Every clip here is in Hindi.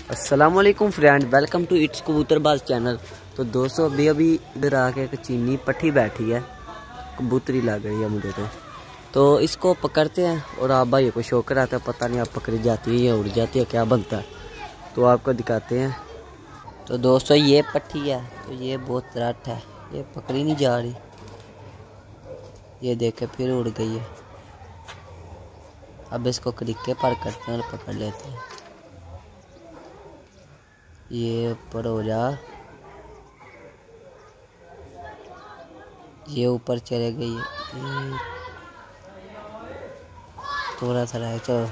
अस्सलामुअलैकुम फ्रेंड, वेलकम टू इट्स कबूतरबाज चैनल। तो दोस्तों अभी इधर आके एक चीनी पट्टी बैठी है, कबूतरी लग रही है मुझे तो इसको पकड़ते हैं और आप भाई को शौक रहता है, पता नहीं आप पकड़ी जाती है या उड़ जाती है, क्या बनता है तो आपको दिखाते हैं। तो दोस्तों ये पट्टी है, तो ये बहुत रट है, ये पकड़ी नहीं जा रही, ये देखे फिर उड़ गई है। अब इसको क्रिके पर करते हैं और पकड़ लेते हैं। ये ऊपर हो जा, ये ऊपर चले गई है, थोड़ा सा रह। चलो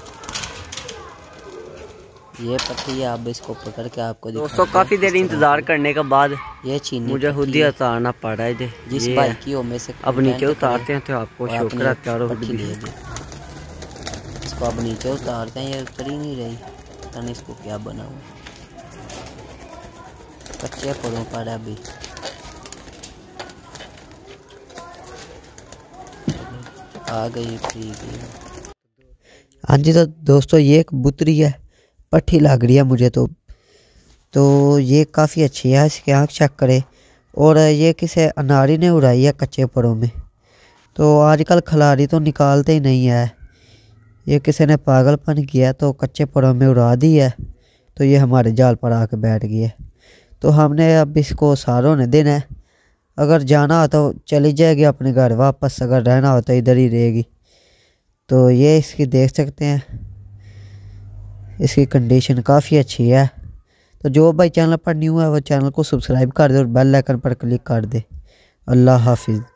ये पट्टी है, अब इसको पकड़ के आपको दोस्तों काफ़ी देर इंतज़ार करने के बाद ये चीनी मुझे खुद ही उतारना पड़ा है। जिस भाई की में से अब नीचे उतारते हैं तो आपको शौक रहता है। इसको अब नीचे उतारते हैं, ये उतर ही नहीं रही, पता नहीं इसको क्या बना हुआ, कच्चे पड़ों पर अभी आ गई, ठीक है। हाँ जी, तो दोस्तों ये कबूतरी है, पट्टी लग रही है मुझे तो ये काफ़ी अच्छी है, इसके आँख चेक करे। और ये किसी अनारी ने उड़ाई है कच्चे पड़ों में, तो आजकल खिलाड़ी तो निकालते ही नहीं है, ये किसी ने पागलपन किया तो कच्चे पड़ों में उड़ा दी है, तो ये हमारे जाल पर आके बैठ गई है। तो हमने अब इसको सारों ने देना है, अगर जाना हो तो चली जाएगी अपने घर वापस, अगर रहना हो तो इधर ही रहेगी। तो ये इसकी देख सकते हैं, इसकी कंडीशन काफ़ी अच्छी है। तो जो भाई चैनल पर न्यू है वो चैनल को सब्सक्राइब कर दे और बेल आइकन पर क्लिक कर दे। अल्लाह हाफिज़।